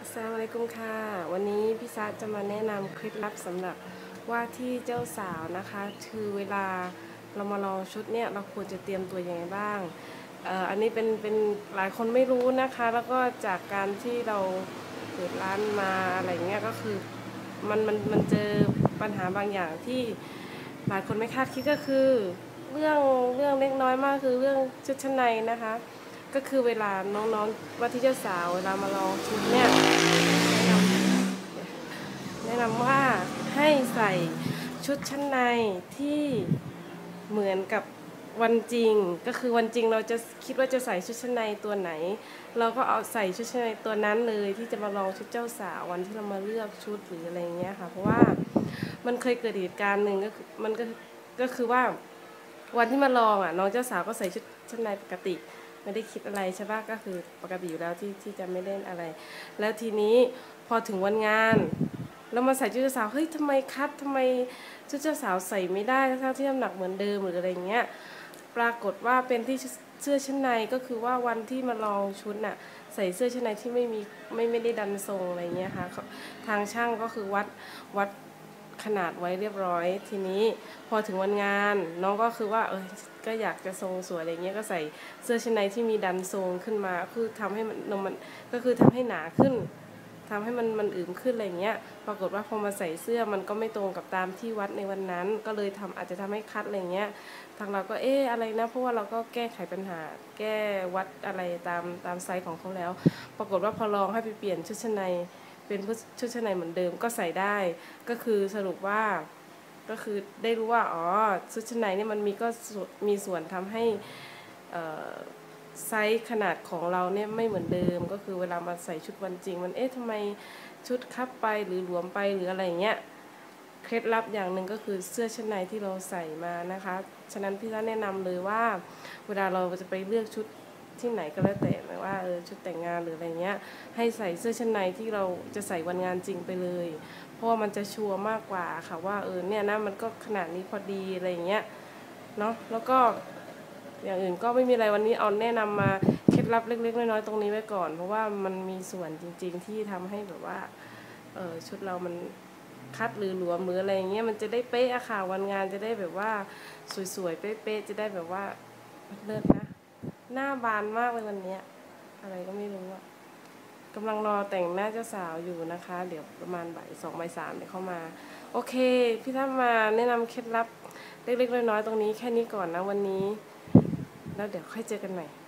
อัสสลามุอะลัยกุมค่ะวันนี้พี่ซาจะมาแนะนำเคล็ดลับสำหรับว่าที่เจ้าสาวนะคะคือเวลาเรามาลองชุดเนี่ยเราควรจะเตรียมตัวยังไงบ้างอันนี้เป็นหลายคนไม่รู้นะคะแล้วก็จากการที่เราเปิดร้านมาอะไรเงี้ยก็คือมันเจอปัญหาบางอย่างที่หลายคนไม่คาดคิดก็คือเรื่องเล็กน้อยมากคือเรื่องชุดชั้นในนะคะก็คือเวลาน้องๆว่าที่เจ้าสาวเวลามาลองชุดเนี่ยแนะนำว่าให้ใส่ชุดชั้นในที่เหมือนกับวันจริงก็คือวันจริงเราจะคิดว่าจะใส่ชุดชั้นในตัวไหนเราก็เอาใส่ชุดชั้นในตัวนั้นเลยที่จะมาลองชุดเจ้าสาววันที่เรามาเลือกชุดหรืออะไรเงี้ยค่ะเพราะว่ามันเคยเกิดเหตุการณ์หนึ่งก็คือก็คือว่าวันที่มาลองอ่ะน้องเจ้าสาวก็ใส่ชุดชั้นในปกติไม่ได้คิดอะไรใช่ปะก็คือปกติอยู่แล้วที่จะไม่เล่นอะไรแล้วทีนี้พอถึงวันงานแล้วมาใส่ชุดเจ้าสาวเฮ้ยทำไมคัดทำไมชุดเจ้าสาวใส่ไม่ได้ทั้งที่น้ำหนักเหมือนเดิมหรืออะไรเงี้ยปรากฏว่าเป็นที่เสื้อชั้นในก็คือว่าวันที่มาลองชุดน่ะใส่เสื้อชั้นในที่ไม่ได้ดันทรงอะไรเงี้ยค่ะทางช่างก็คือวัดขนาดไว้เรียบร้อยทีนี้พอถึงวันงานน้องก็คือว่าก็อยากจะทรงสวยอะไรเงี้ยก็ใส่เสื้อชั้นในที่มีดันทรงขึ้นมาคือทำให้มันก็คือทำให้หนาขึ้นทำให้มันอึมขึ้นอะไรเงี้ยปรากฏว่าพอมาใส่เสื้อมันก็ไม่ตรงกับตามที่วัดในวันนั้นก็เลยอาจจะทำให้คัดอะไรเงี้ยทางเราก็อะไรนะเพราะว่าเราก็แก้ไขปัญหาแก้วัดอะไรตามไซส์ของเขาแล้วปรากฏว่าพอลองให้ไปเปลี่ยนชุดชั้นในเป็นชุดชั้นในเหมือนเดิมก็ใส่ได้ก็คือสรุปว่าก็คือได้รู้ว่าชุดชั้นในนี่มันมีส่วนทำให้ไซส์ขนาดของเราเนี่ยไม่เหมือนเดิมก็คือเวลามาใส่ชุดวันจริงมันทำไมชุดคับไปหรือหลวมไปหรืออะไรเงี้ยเคล็ดลับอย่างหนึ่งก็คือเสื้อชั้นในที่เราใส่มานะคะฉะนั้นพี่ก็แนะนำเลยว่าเวลาเราจะไปเลือกชุดที่ไหนก็แล้วแต่ไม่ว่าชุดแต่งงานหรืออะไรเงี้ยให้ใส่เสื้อชั้นในที่เราจะใส่วันงานจริงไปเลยเพราะว่ามันจะชัวร์มากกว่าค่ะว่าเนี่ยนะมันก็ขนาดนี้พอดีอะไรเงี้ยเนาะแล้วก็อย่างอื่นก็ไม่มีอะไรวันนี้เอาแนะนำมาเคล็ดลับเล็กๆน้อยๆตรงนี้ไว้ก่อนเพราะว่ามันมีส่วนจริงๆที่ทำให้แบบว่าชุดเรามันคัดหรือหลวมหรืออะไรเงี้ยมันจะได้เป๊ะอะค่ะวันงานจะได้แบบว่าสวยๆเป๊ะๆจะได้แบบว่าเลิศนะหน้าบานมากเลยวันนี้อะไรก็ไม่รู้อะกำลังรอแต่งหน้าเจ้าสาวอยู่นะคะเดี๋ยวประมาณบ่ายสองบ่ายสามเดี๋ยวเข้ามาโอเคพี่ท่านมาแนะนำเคล็ดลับเล็กๆน้อยๆตรงนี้แค่นี้ก่อนนะวันนี้แล้วเดี๋ยวค่อยเจอกันใหม่